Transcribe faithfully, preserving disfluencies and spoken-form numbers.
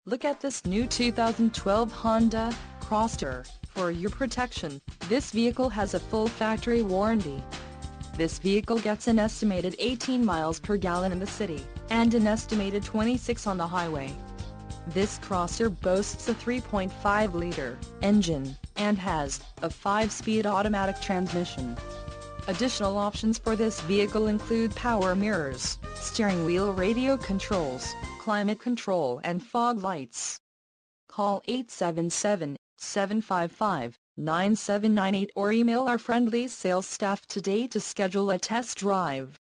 Look at this new two thousand twelve Honda Crosstour. For your protection, this vehicle has a full factory warranty. This vehicle gets an estimated eighteen miles per gallon in the city, and an estimated twenty-six on the highway. This Crosstour boasts a three point five liter engine, and has a five-speed automatic transmission. Additional options for this vehicle include power mirrors, steering wheel radio controls, climate control and fog lights. Call eight seven seven, seven five five, nine seven nine eight or email our friendly sales staff today to schedule a test drive.